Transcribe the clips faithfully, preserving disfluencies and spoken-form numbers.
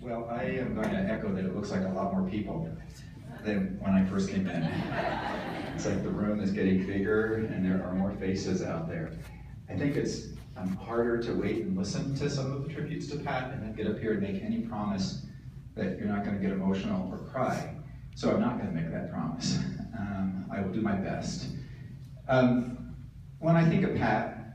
Well, I am going to echo that it looks like a lot more people than when I first came in. It's like the room is getting bigger and there are more faces out there. I think it's um, harder to wait and listen to some of the tributes to Pat and then get up here and make any promise that you're not going to get emotional or cry. So I'm not going to make that promise. Um, I will do my best. Um, when I think of Pat,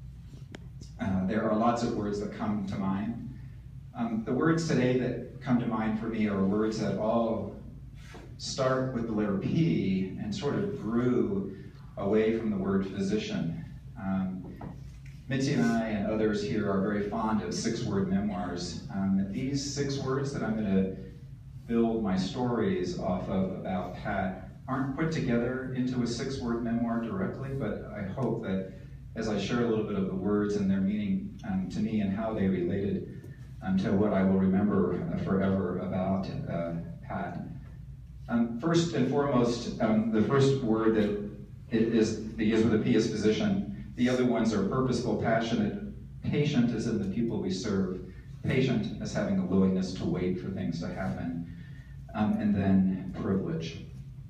uh, there are lots of words that come to mind. Um, the words today that come to mind for me are words that all start with the letter P and sort of grew away from the word physician. Um, Mitzi and I and others here are very fond of six-word memoirs. Um, these six words that I'm going to build my stories off of about Pat aren't put together into a six-word memoir directly, but I hope that as I share a little bit of the words and their meaning um, to me and how they related um, to what I will remember uh, forever about uh, Pat. Um, first and foremost, um, the first word that it is begins with a P is physician. The other ones are purposeful, passionate. Patient is in the people we serve. Patient as having a willingness to wait for things to happen. Um, and then privilege.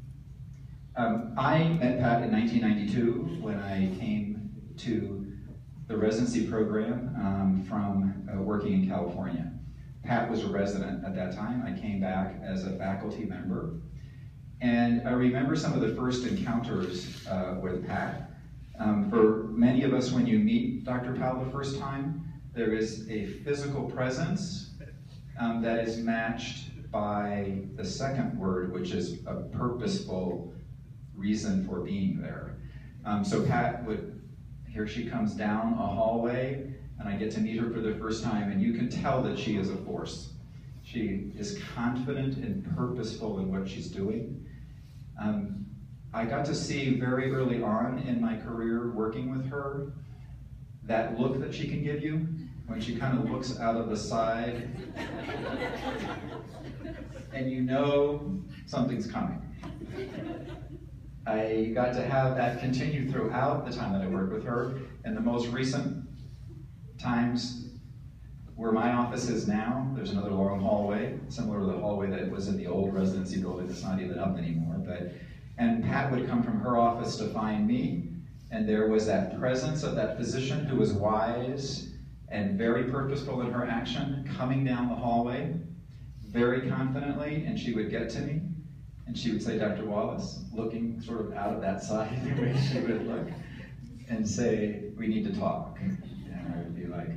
Um, I met Pat in nineteen ninety-two when I came to the residency program um, from uh, working in California. Pat was a resident at that time. I came back as a faculty member. And I remember some of the first encounters uh, with Pat. Um, for many of us, when you meet Doctor Powell the first time, there is a physical presence um, that is matched by the second word, which is a purposeful reason for being there. Um, so Pat would, here she comes down a hallway, and I get to meet her for the first time, and you can tell that she is a force. She is confident and purposeful in what she's doing. Um, I got to see very early on in my career working with her that look that she can give you when she kind of looks out of the side and you know something's coming. I got to have that continue throughout the time that I worked with her. And the most recent times where my office is now, there's another long hallway, similar to the hallway that was in the old residency building that's not even up anymore. But, and Pat would come from her office to find me, and there was that presence of that physician who was wise and very purposeful in her action, coming down the hallway very confidently, and she would get to me, and she would say, Doctor Wallace, looking sort of out of that side, the way she would look, and say, we need to talk. And I would be like,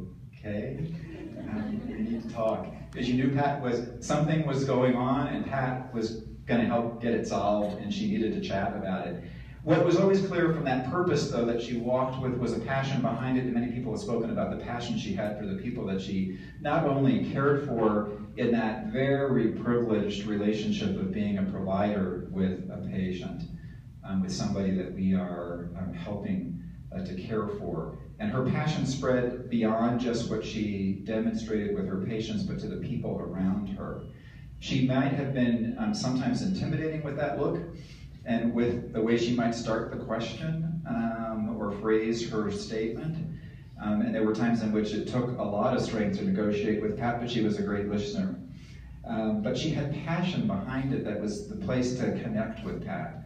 okay, um, we need to talk. Because you knew Pat was, something was going on, and Pat was gonna help get it solved, and she needed to chat about it. What was always clear from that purpose, though, that she walked with was a passion behind it, and many people have spoken about the passion she had for the people that she not only cared for in that very privileged relationship of being a provider with a patient, um, with somebody that we are um, helping uh, to care for. And her passion spread beyond just what she demonstrated with her patients, but to the people around her. She might have been um, sometimes intimidating with that look, and with the way she might start the question um, or phrase her statement. Um, and there were times in which it took a lot of strength to negotiate with Pat, but she was a great listener. Um, but she had passion behind it that was the place to connect with Pat.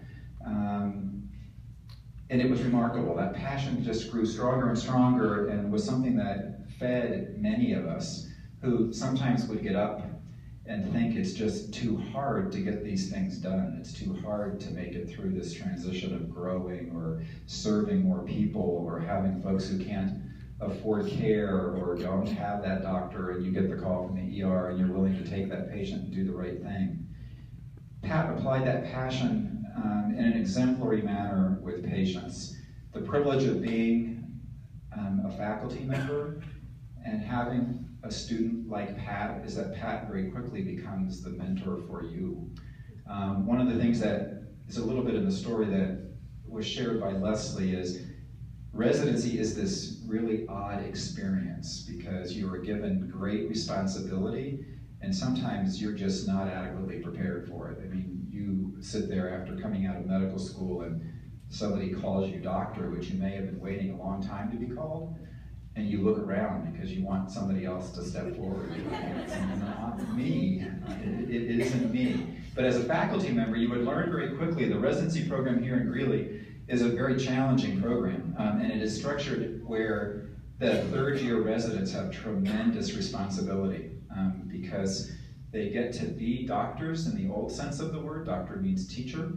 Um, and it was remarkable. That passion just grew stronger and stronger and was something that fed many of us who sometimes would get up and think it's just too hard to get these things done. It's too hard to make it through this transition of growing or serving more people or having folks who can't afford care or don't have that doctor, and you get the call from the E R and you're willing to take that patient and do the right thing. Pat applied that passion um, in an exemplary manner with patients. The privilege of being um, a faculty member and having a student like Pat is that Pat very quickly becomes the mentor for you. Um, one of the things that is a little bit in the story that was shared by Leslie is residency is this really odd experience because you are given great responsibility and sometimes you're just not adequately prepared for it. I mean, you sit there after coming out of medical school and somebody calls you doctor, which you may have been waiting a long time to be called. and you look around because you want somebody else to step forward. It's not me. It, it isn't me. But as a faculty member, you would learn very quickly the residency program here in Greeley is a very challenging program, um, and it is structured where the third year residents have tremendous responsibility um, because they get to be doctors in the old sense of the word. Doctor means teacher,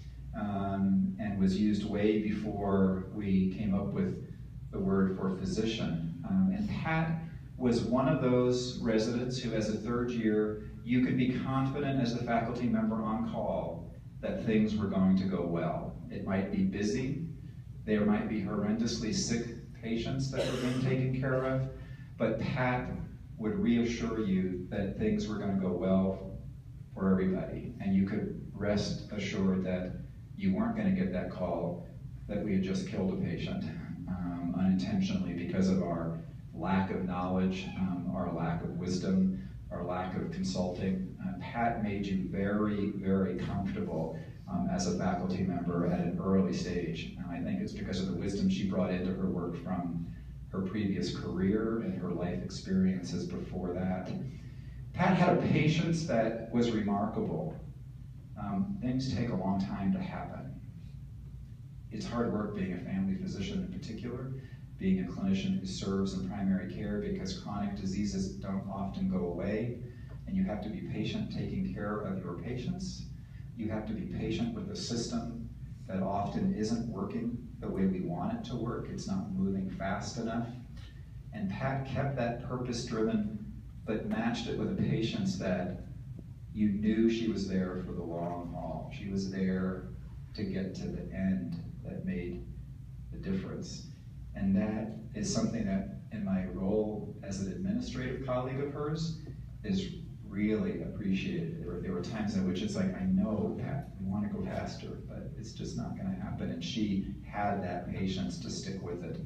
um, and was used way before we came up with the word for physician. Um, and Pat was one of those residents who, as a third year, you could be confident as the faculty member on call that things were going to go well. It might be busy, there might be horrendously sick patients that were being taken care of, but Pat would reassure you that things were going to go well for everybody, and you could rest assured that you weren't going to get that call that we had just killed a patient um, unintentionally because of our lack of knowledge, um, our lack of wisdom, our lack of consulting. Uh, Pat made you very, very comfortable um, as a faculty member at an early stage. And I think it's because of the wisdom she brought into her work from her previous career and her life experiences before that. Pat had a patience that was remarkable. Um, things take a long time to happen. It's hard work being a family physician in particular, being a clinician who serves in primary care because chronic diseases don't often go away, and you have to be patient taking care of your patients. You have to be patient with a system that often isn't working the way we want it to work. It's not moving fast enough. And Pat kept that purpose-driven, but matched it with a patience that you knew she was there for the long haul. She was there to get to the end that made the difference. And that is something that, in my role as an administrative colleague of hers, is really appreciated. There were, there were times in which it's like, I know, Pat, we want to go faster, but it's just not going to happen. And she had that patience to stick with it.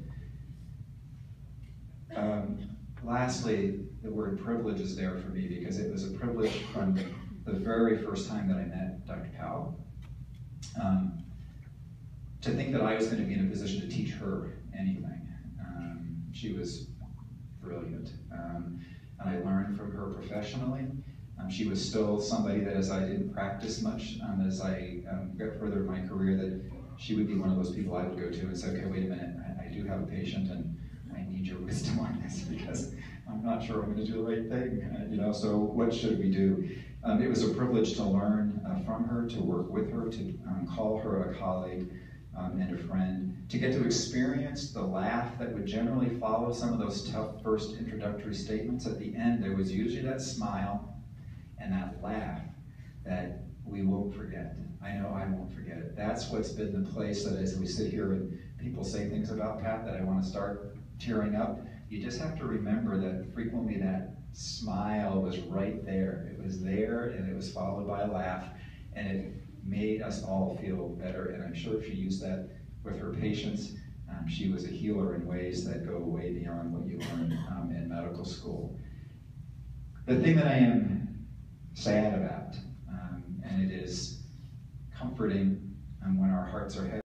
Um, lastly, the word privilege is there for me because it was a privilege from the very first time that I met Doctor Powell. Um, to think that I was going to be in a position to teach her anything. Um, she was brilliant. Um, and I learned from her professionally. Um, she was still somebody that, as I didn't practice much, um, as I um, got further in my career, that she would be one of those people I would go to and say, okay, wait a minute, I, I do have a patient and I need your wisdom on this because I'm not sure I'm going to do the right thing. Uh, you know, so what should we do? Um, it was a privilege to learn uh, from her, to work with her, to um, call her a colleague um, and a friend, to get to experience the laugh that would generally follow some of those tough first introductory statements. At the end, there was usually that smile and that laugh that we won't forget. I know I won't forget it. That's what's been the place that as we sit here and people say things about Pat that I want to start tearing up, you just have to remember that frequently that smile was right there. It was there and it was followed by a laugh, and it made us all feel better. And I'm sure she used that with her patients. Um, she was a healer in ways that go way beyond what you learn um, in medical school. The thing that I am sad about, um, and it is comforting um, when our hearts are heavy,